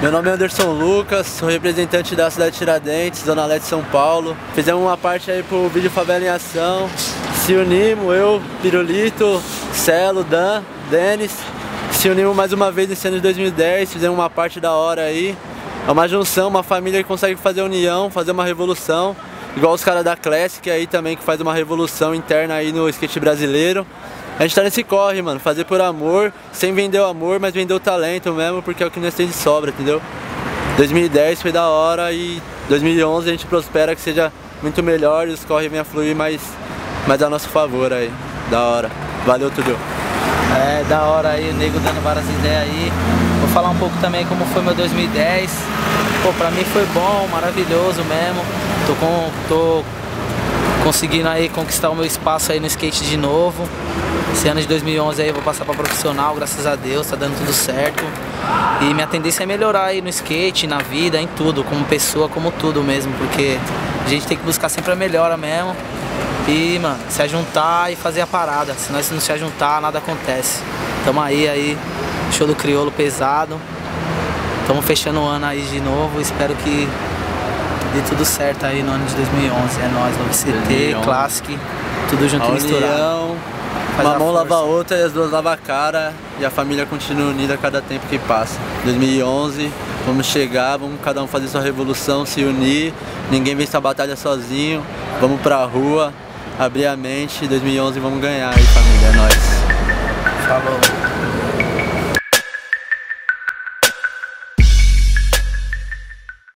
Meu nome é Anderson Lucas, sou representante da cidade de Tiradentes, Zona Leste de São Paulo. Fizemos uma parte aí pro vídeo Favela em Ação. Se unimos, eu, Pirulito, Celo, Dan, Denis. Se unimos mais uma vez nesse ano de 2010, fizemos uma parte da hora aí. É uma junção, uma família que consegue fazer união, fazer uma revolução. Igual os caras da Classic aí também, que faz uma revolução interna aí no skate brasileiro. A gente tá nesse corre, mano, fazer por amor, sem vender o amor, mas vender o talento mesmo, porque é o que nós temos de sobra, entendeu? 2010 foi da hora e 2011 a gente prospera que seja muito melhor e os corre venham a fluir mais a nosso favor aí. Da hora. Valeu, tudo. É, da hora aí, o nego dando várias ideias aí. Vou falar um pouco também como foi meu 2010. Pô, pra mim foi bom, maravilhoso mesmo. Tô conseguindo aí conquistar o meu espaço aí no skate de novo. Esse ano de 2011 aí eu vou passar pra profissional, graças a Deus, tá dando tudo certo. E minha tendência é melhorar aí no skate, na vida, em tudo, como pessoa, como tudo mesmo, porque a gente tem que buscar sempre a melhora mesmo. E, mano, se ajuntar e fazer a parada. Se nós não se ajuntar, nada acontece. Tamo aí, show do Criolo pesado. Tamo fechando o ano aí de novo, espero que dê tudo certo aí no ano de 2011. É nóis, no CT, Classic, tudo junto e misturado. Uma mão lava a outra e as duas lavam a cara e a família continua unida a cada tempo que passa. 2011, vamos chegar, vamos cada um fazer sua revolução, se unir, ninguém vence a batalha sozinho, vamos pra rua, abrir a mente, 2011 vamos ganhar aí, família, é nóis. Falou.